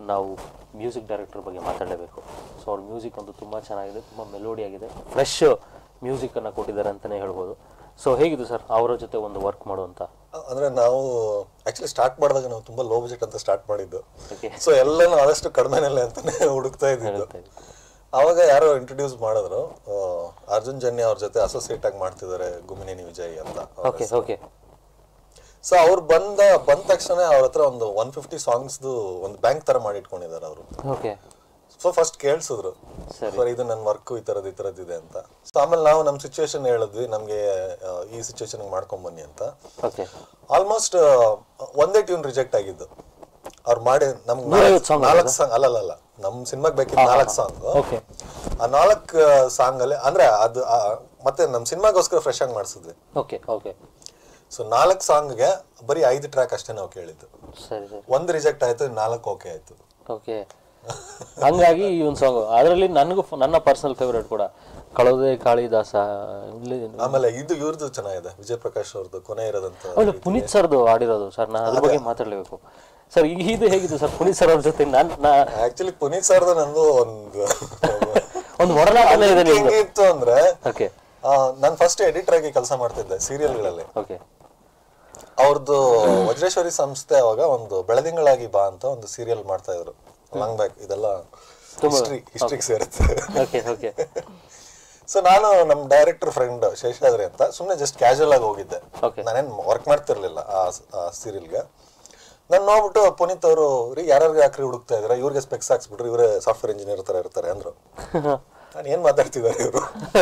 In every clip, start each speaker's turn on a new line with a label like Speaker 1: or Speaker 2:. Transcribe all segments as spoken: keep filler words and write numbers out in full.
Speaker 1: ನಾವು music director ಬಗ್ಗೆ ಮಾತಾಡಲೇಬೇಕು. So ಅವ್ರ ಮ್ಯೂಸಿಕ್ ಅಂತೂ ತುಂಬ ಚೆನ್ನಾಗಿದೆ, ತುಂಬ ಮೆಲೋಡಿ ಆಗಿದೆ, ಫ್ರೆಶ್ ಮ್ಯೂಸಿಕನ್ನು ಕೊಟ್ಟಿದ್ದಾರೆ ಅಂತಲೇ ಹೇಳ್ಬೋದು. ಸೊ ಹೇಗಿತ್ತು ಸರ್ ಅವರ ಜೊತೆ ಒಂದು ವರ್ಕ್ ಮಾಡುವಂತ?
Speaker 2: ಅಂದರೆ ನಾವು ಆ್ಯಕ್ಚುಲಿ ಸ್ಟಾರ್ಟ್ ಮಾಡಿದಾಗ ನಾವು ತುಂಬ ಲೋ ಬಜೆಟ್ ಅಂತ ಸ್ಟಾರ್ಟ್ ಮಾಡಿದ್ದು. ಸೊ ಎಲ್ಲನೂ ಆದಷ್ಟು ಕಡಿಮೆನಲ್ಲೇ ಅಂತಲೇ ಹುಡುಕ್ತಾ ಇದ್ದಿದ್ದು. ಆವಾಗ ಯಾರೋ ಇಂಟ್ರೊಡ್ಯೂಸ್ ಮಾಡಿದ್ರು, ಅರ್ಜುನ್ ಜನ್ಯ ಅವ್ರ ಜೊತೆ ಅಸೋಸಿಯೇಟ್ ಆಗಿ ಮಾಡ್ತಿದ್ದಾರೆ ಗುಮಿನೇನಿ ವಿಜಯ್ ಅಂತ.
Speaker 1: Okay okay.
Speaker 2: ಸೊ ಅವ್ರು ಬಂದ ಬಂದ ತಕ್ಷಣ ಅವ್ರ ಹತ್ರ ಒಂದು ಒನ್ ಫಿಫ್ಟಿ ಸಾಂಗ್ಸ್ದು ಒಂದು ಬ್ಯಾಂಕ್ ಥರ ಮಾಡಿ ಇಟ್ಕೊಂಡಿದ್ದಾರೆ ಅವರು.
Speaker 1: ಓಕೆ.
Speaker 2: ಸೊ ಫಸ್ಟ್ ಕೇಳಿಸಿದ್ರು, ಸರ್ ಇದು ನನ್ನ ವರ್ಕು ಈ ಥರದ್ದು ಈ ಥರದ್ದು ಇದೆ ಅಂತ. ಸೊ ಆಮೇಲೆ ನಾವು ನಮ್ಮ ಸಿಚುವೇಶನ್ ಹೇಳಿದ್ವಿ, ನಮಗೆ ಈ ಸಿಚುವೇಶನ್ಗೆ ಮಾಡ್ಕೊಂಬನ್ನಿ ಅಂತ. ಆಲ್ಮೋಸ್ಟ್ ಒಂದೇ ಟ್ಯೂನ್ ರಿಜೆಕ್ಟ್ ಆಗಿದ್ದು. ಅವ್ರು ಮಾಡಿ ನಮ್ಗೆ ನಾಲ್ಕು ಸಾಂಗ್ ಅಲ್ಲಲ್ಲ ಅಲ್ಲ ನಮ್ಮ ಸಿನಿಮಾಗೆ ಬೇಕಿದ್ದು ನಾಲ್ಕು ಸಾಂಗ್. ಆ ನಾಲ್ಕು ಸಾಂಗ್ ಅಲ್ಲಿ ಅಂದ್ರೆ ಅದು ಮತ್ತೆ ನಮ್ಮ ಸಿನಿಮಾಗೋಸ್ಕರ ಫ್ರೆಶ್ ಆಗಿ ಮಾಡಿಸಿದ್ವಿ.
Speaker 1: Okay okay.
Speaker 2: ಸೊ ನಾಲ್ಕು ಸಾಂಗ್ಗೆ ಬರೀ ಐದು ಟ್ರ್ಯಾಕ್ ಅಷ್ಟೇ ನಾವು ಕೇಳಿದ್ದು. ಒಂದು ರಿಜೆಕ್ಟ್ ಆಯ್ತು, ನಾಲ್ಕು ಓಕೆ ಆಯ್ತು.
Speaker 1: ಓಕೆ. ಹಂಗಾಗಿ ಈ ಒಂದು ಸಾಂಗ್ ಅದರಲ್ಲಿ ನನಗೂ ನನ್ನ ಪರ್ಸನಲ್ ಫೇವರೇಟ್ ಕೂಡ ಕಳೋದೆ ಕಾಳಿದಾಸ.
Speaker 2: ಆಮೇಲೆ ಇದು ಇವ್ರದ್ದು ಚೆನ್ನಾಗಿದೆ, ವಿಜಯ್ ಪ್ರಕಾಶ್ ಅವ್ರದ್ದು ಕೊನೆ ಇರೋದಂತ.
Speaker 1: ಪುನೀತ್ ಸರ್ದು ಆಡಿರೋದು ಸರ್, ನಾನು ಅದ್ರ ಬಗ್ಗೆ ಮಾತಾಡ್ಲೇಬೇಕು ಸರ್. ಈಗ ಇದು ಹೇಗಿತ್ತು ಸರ್ ಪುನೀತ್ ಸರ್ ಅವ್ರ ಜೊತೆ? ನಾನು
Speaker 2: ಆಕ್ಚುಲಿ ಪುನೀತ್ ಸರ್ದು ನಂದು ಒಂದು
Speaker 1: ಒಂದು ಒಡನಾಟನೇ ಇದೆ.
Speaker 2: ಹೆಂಗಿತ್ತು ಅಂದ್ರೆ,
Speaker 1: ಓಕೆ,
Speaker 2: ನಾನು ಫಸ್ಟ್ ಎಡಿಟರ್ ಆಗಿ ಕೆಲಸ ಮಾಡ್ತಿದ್ದೆ ಸೀರಿಯಲ್ಗಳಲ್ಲಿ.
Speaker 1: ಓಕೆ.
Speaker 2: ಅವ್ರದ್ದು ವಜ್ರೇಶ್ವರಿ ಸಂಸ್ಥೆ ಅವಾಗ ಒಂದು ಬೆಳದಿಂಗಳಾಗಿ ಬಾ ಅಂತ ಒಂದು ಸೀರಿಯಲ್ ಮಾಡ್ತಾ ಇದ್ರು ಲಾಂಗ್ ಬ್ಯಾಕ್. ಇದೆಲ್ಲ ಹಿಸ್ಟ್ರಿ ಹಿಸ್ಟ್ರಿಗೆ ಸೇರುತ್ತೆ. ಸೊ ನಾನು ನಮ್ಮ ಡೈರೆಕ್ಟರ್ ಫ್ರೆಂಡ್ ಶೇಷಾದ್ರಿ ಅಂತ ಸುಮ್ಮನೆ ಜಸ್ಟ್ ಕ್ಯಾಶುವಲ್ ಆಗಿ ಹೋಗಿದ್ದೆ. ನಾನೇನು ವರ್ಕ್ ಮಾಡ್ತಿರ್ಲಿಲ್ಲ ಆ ಸೀರಿಯಲ್ಗೆ. ನಾನು ನೋಡ್ಬಿಟ್ಟು ಪುನೀತ್ ಅವರು ರೀ ಯಾರ್ಯಾರಿಗೆ ಯಾಕ್ರಿ ಹುಡುಕ್ತಾ ಇದಾರೆ, ಇವ್ರಿಗೆ ಸ್ಪೆಕ್ಸ್ ಹಾಕ್ಸ್ಬಿಟ್ರಿ, ಇವರೇ ಸಾಫ್ಟ್ವೇರ್ ಇಂಜಿನಿಯರ್ ತರ ಇರ್ತಾರೆ ಅಂದ್ರು. ನಾನು ಏನ್ ಮಾತಾಡ್ತಿದ್ದಾರೆ ಇವರು,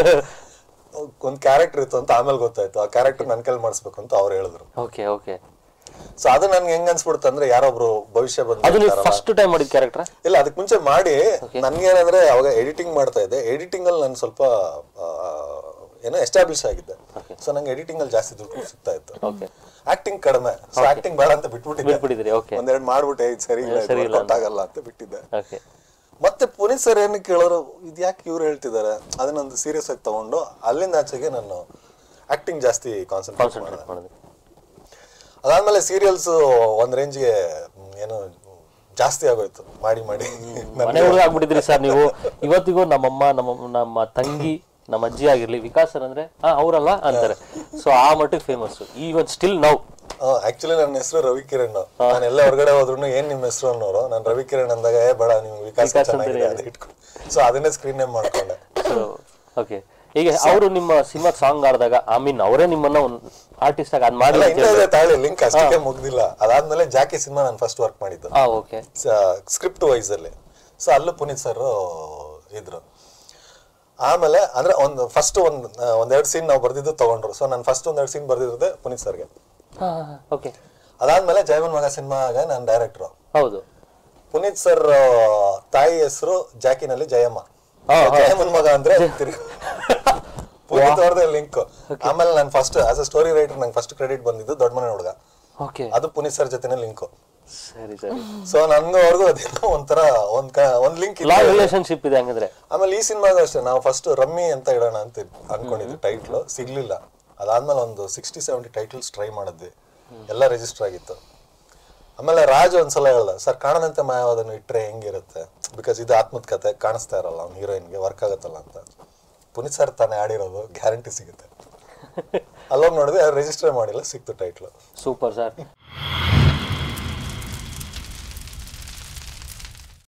Speaker 2: ಒಂದು ಕ್ಯಾರೆಕ್ಟರ್ ಇತ್ತು ಅಂತ ಆಮೇಲೆ ಗೊತ್ತಾಯ್ತು. ಆ ಕ್ಯಾರೆಕ್ಟರ್ ನನ್ ಕೈಲಿ ಮಾಡಿಸ್ಬೇಕು ಅಂತ ಅವ್ರು ಹೇಳಿದ್ರು.
Speaker 1: Okay okay.
Speaker 2: ಸೊ ಅದು ನನ್ಗೆ ಹೆಂಗ್ ಅನ್ಸ್ಬಿಡುತ್ತೆ ಅಂದ್ರೆ, ಯಾರೊಬ್ರು ಭವಿಷ್ಯ ಬಂದು
Speaker 1: ಫಸ್ಟ್ ಟೈಮ್ ಮಾಡಿದ ಕ್ಯಾರೆಕ್ಟರ್
Speaker 2: ಇಲ್ಲ, ಅದಕ್ಕೆ ಮುಂಚೆ ಮಾಡಿ ನನ್ಗೆ ಏನಂದ್ರೆ ಅವಾಗ ಎಡಿಟಿಂಗ್ ಮಾಡ್ತಾ ಇದ್ದೆ. ಎಡಿಟಿಂಗ್ ಅಲ್ಲಿ ನಾನು ಸ್ವಲ್ಪ ಏನೋ ಎಸ್ಟಾಬ್ಲಿಷ್ ಆಗಿದ್ದೆ. ಸೊ ನಂಗೆ ಎಡಿಟಿಂಗ್ ಅಲ್ಲಿ ಜಾಸ್ತಿ ದುಡ್ಡು ಸಿಗ್ತಾ ಇತ್ತು, ಆಕ್ಟಿಂಗ್ ಕಡಿಮೆ. ಸೊ ಆಕ್ಟಿಂಗ್ ಬೇಡ ಅಂತ ಬಿಟ್ಬಿಟ್ಟಿದ್ದೆ. ಒಂದೆರಡು ಮಾಡ್ಬಿಟ್ಟೆ, ಇದು ಸರಿ ಇಲ್ಲ ಆಗಲ್ಲ ಅಂತ ಬಿಟ್ಟಿದ್ದೆ. ಮತ್ತೆ ಪುನೀತ್ ಸರ್ ಏನು ಕೇಳೋರು, ಇದು ಯಾಕೆ ಇವ್ರು ಹೇಳ್ತಿದ್ದಾರೆ, ಅದನ್ನೊಂದು ಸೀರಿಯಸ್ ಆಗಿ ತಗೊಂಡು ಅಲ್ಲಿಂದ ಆಚೆಗೆ ನಾನು ಆಕ್ಟಿಂಗ್ ಜಾಸ್ತಿ ಕಾನ್ಸಂಟ್ರೇಟ್ ಮಾಡಿದೆ. ಅದಾದ್ಮೇಲೆ ಸೀರಿಯಲ್ಸ್ ಒಂದ್ ರೇಂಜ್ಗೆ ಏನೋ ಜಾಸ್ತಿ ಆಗೋಯ್ತು ಮಾಡಿ ಮಾಡಿ.
Speaker 1: ಮನೆ ಹುಡುಗ ಆಗ್ಬಿಟ್ಟಿದ್ರಿ ಸರ್ ನೀವು. ಇವತ್ತಿಗೂ ನಮ್ಮಮ್ಮ, ನಮ್ಮ ನಮ್ಮ ತಂಗಿ, ನಮ್ಮ ಅಜ್ಜಿ ಆಗಿರ್ಲಿ, ವಿಕಾಸ್ ಸರ್ ಅಂದ್ರೆ ಹಾ ಅವ್ರಲ್ಲ ಅಂತಾರೆ. ಸೊ ಆ ಮಟ್ಟಿಗೆ famous even still now.
Speaker 2: Actually ನನ್ನ ಹೆಸರು ರವಿ ಕಿರಣ್. ನಾನು ಎಲ್ಲ ಹೊರಗಡೆ ಹೋದ್ರು ಏನ್ ನಿಮ್ ಹೆಸರು ಅನ್ನೋರು, ನಾನು ರವಿ ಕಿರಣ್ ಅಂದಾಗ ಏ ಬೇಡ ನೀವು ವಿಕಾಸ್ ಚೆನ್ನಾಗಿದೆ ಅದು ಇಟ್ಕೊಂಡು, ಸೊ ಅದನ್ನೇ ಸ್ಕ್ರೀನ್ ನೇಮ್ ಮಾಡ್ಕೊಂಡೆ.
Speaker 1: ಓಕೆ. ಈಗ ಅವರು ನಿಮ್ಮ ಸಿನಿಮಾ ಸಾಂಗ್ ಆಡಿದಾಗ ಐ ಮೀನ್ ಅವರೇ ನಿಮ್ಮನ್ನ ಒಂದು ಆರ್ಟಿಸ್ಟ್ ಆಗಿ ಅದ್ ಮಾಡಿಲ್ಲ,
Speaker 2: ತಾಳಿ ಲಿಂಕ್ ಅಷ್ಟಕ್ಕೆ ಮುಗ್ದಿಲ್ಲ. ಅದಾದ್ಮೇಲೆ ಜಾಕಿ ಸಿನಿಮಾ ನಾನು ಫಸ್ಟ್ ವರ್ಕ್ ಮಾಡಿದ್ದು ಸ್ಕ್ರಿಪ್ಟ್ ವೈಸ್ ಅಲ್ಲಿ. ಸೊ ಅಲ್ಲೂ ಪುನೀತ್ ಸರ್ ಇದ್ರು. ಆಮೇಲೆ ಅಂದ್ರೆ ಒಂದು ಫಸ್ಟ್ ಒಂದ್ ಒಂದೆರಡು ಸೀನ್ ನಾವು ಬರ್ದಿದ್ದು ತಗೊಂಡ್ರು. ಸೊ ನಾನು ಫಸ್ಟ್ ಒಂದೆರಡು ಸೀನ್ ಬರ್ದಿರೋದೆ ಪುನೀತ್ ಸರ್ಗೆ. ಅದಾದ್ಮೇಲೆ ಜಯಮನ್ ಮಗ ಸಿನಿಮಾಗ ನಾನು ಡೈರೆಕ್ಟ್ರು.
Speaker 1: ಹೌದು.
Speaker 2: ಪುನೀತ್ ಸರ್ ತಾಯಿ ಹೆಸರು ಜಾಕಿನಲ್ಲಿ ಜಯಮ್ಮ. ಜಯಮನ್ ಮಗ ಅಂದ್ರೆ ಪುನೀತ್ ಅವ್ರದೇ ಲಿಂಕ್. ಆಮೇಲೆ ನಾನು first as a story writer ನಂಗೆ ಫಸ್ಟ್ ಕ್ರೆಡಿಟ್ ಬಂದಿದ್ದು ದೊಡ್ಡ ಮನೆ ಹುಡುಗ, ಅದು ಪುನೀತ್ ಸರ್ ಜೊತೆನೆ ಲಿಂಕ್.
Speaker 1: ಸರಿ ಸರಿ.
Speaker 2: ಸೊ ನನ್ಗೂ ಅವ್ರಿಗೂ ಅದೇನೋ ಒಂಥರ ಒಂದ್ ಒಂದ್ ಲಿಂಕ್
Speaker 1: ರಿಲೇಶನ್ಶಿಪ್ ಇದೆ ಹಂಗಂದ್ರೆ.
Speaker 2: ಆಮೇಲೆ ಈ ಸಿನಿಮಾಗ ಅಷ್ಟೇ ನಾವು ಫಸ್ಟ್ ರಮ್ಮಿ ಅಂತ ಇಡೋಣ ಅಂತ ಅನ್ಕೊಂಡಿದ್ವಿ, ಟೈಟ್ಲು ಸಿಗ್ಲಿಲ್ಲ. ಅದಾದ್ಮೇಲೆ ಒಂದು ಸಿಕ್ಸ್ಟಿ ಸೆವೆಂಟಿ ಟೈಟಲ್ಸ್ ಟ್ರೈ ಮಾಡಿದ್ವಿ, ಎಲ್ಲ ರಿಜಿಸ್ಟರ್ ಆಗಿತ್ತು. ಆಮೇಲೆ ರಾಜ್ ಒಂದ್ಸಲ ಹೇಳ್ದ, ಸರ್ ಕಾಣದಂತೆ ಮಾಯವಾದನು ಇಟ್ರೆ ಹೆಂಗಿರುತ್ತೆ, ಬಿಕಾಸ್ ಇದು ಆತ್ಮದ ಕತೆ, ಕಾಣಿಸ್ತಾ ಇರಲ್ಲ ಅವ್ನು ಹೀರೋಯಿನ್ಗೆ, ವರ್ಕ್ ಆಗತ್ತಲ್ಲ ಅಂತ. ಪುನೀತ್ ಸರ್ ತಾನೇ ಆಡಿರೋದು, ಗ್ಯಾರಂಟಿ ಸಿಗುತ್ತೆ. ಅಲ್ಲೋಗಿ ನೋಡಿದ್ರೆ ರಿಜಿಸ್ಟರ್ ಮಾಡಿಲ್ಲ, ಸಿಕ್ತು ಟೈಟ್ಲು.
Speaker 1: Super sir.